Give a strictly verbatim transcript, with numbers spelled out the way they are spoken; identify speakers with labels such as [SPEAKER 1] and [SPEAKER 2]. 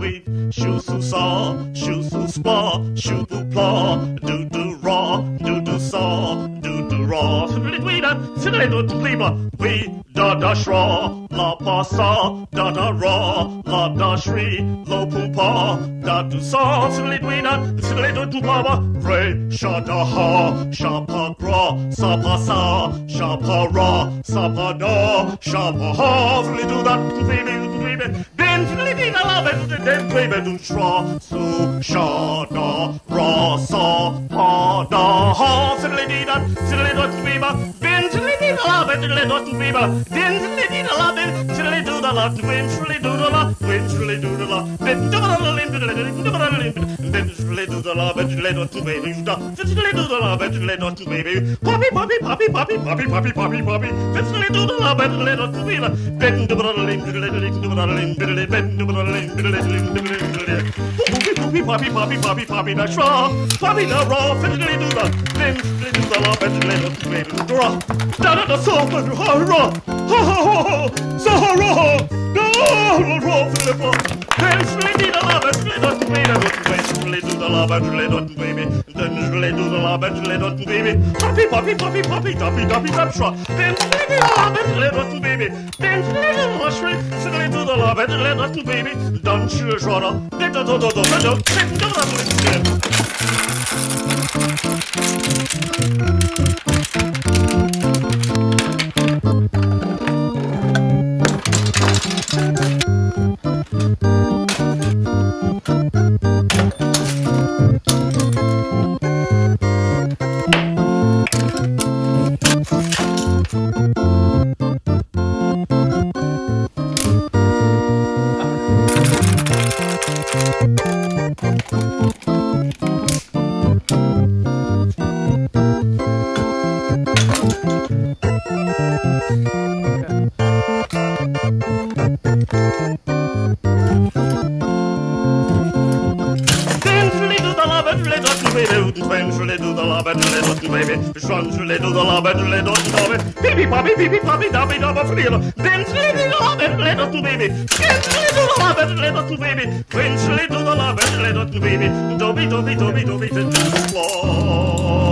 [SPEAKER 1] we shoo su saw, shoo su spa, shoo bu pla, do do raw, do do saw, do do raw. Fiddly dwee da, fiddly do do bleeba, we da da shraw, la pa sa, da da raw, la da shri, lo poo pa, da do saw, fiddly dwee da, fiddly do do blaba, re sha da ha, sha pa gra, sa pa sa, sha pa ra, sa pa da, sha pa ha, fiddly do that, baby, baby, ben fiddly dee da la, ben den baby do shra, su sha da ra sa pa da ha, fiddly dee da, fiddly do baby, ben fiddly dee da la, ben fiddly do baby, den fiddly dee da la, ben fiddly do da la, ben fiddly do da la, ben fiddly do da la, ben do da la, ben do da la, ben do da la, ben fiddly do da la, ben fiddly do baby, fiddly do da la, ben fiddly do baby, poppy poppy poppy poppy poppy poppy poppy poppy, fiddly do da la, ben fiddly do baby, ben do da la, ben do da la, ben do da la, ben do da la, ben do da la, ben do da la, poppy poppy poppy poppy poppy da shra, poppy da raw, fiddly do da, ben fiddly do da la, ben fiddly do baby, da da da da so ha ra, ha ha ha, so ra, da ra fiddly, ben fiddly do da la, ben fiddly do baby, ben fiddly do da la, ben fiddly do baby, ben fiddly do da la, ben fiddly do baby, poppy poppy poppy poppy poppy poppy da shra, ben fiddly do da la, ben fiddly do baby, ben fiddly do da la, fiddly do da la, ben fiddly do baby, dun shra shra, ben do do do do do, ben do da baby, poppy, baby, poppy, dabby, dabba, free, then slid it up and let us to baby, then slid it up and let us to baby, when slid to the love and let us to baby, dobby, dobby, dobby, dobby, dobby,